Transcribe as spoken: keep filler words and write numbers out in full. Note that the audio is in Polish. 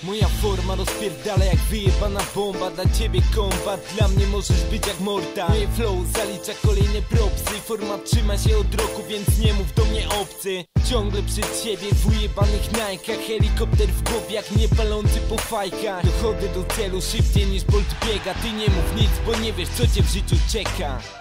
Moja forma rozpierdala jak wyjebana bomba. Dla ciebie kombat, dla mnie możesz być jak morta. Moje flow zalicza kolejne propsy. Forma trzyma się od roku, więc nie mów do mnie obcy. Ciągle przed siebie w ujebanych najkach. Helikopter w głowie jak nie palący po fajkach. Dochodzę do celu szybciej niż Bolt biega. Ty nie mów nic, bo nie wiesz co cię w życiu czeka.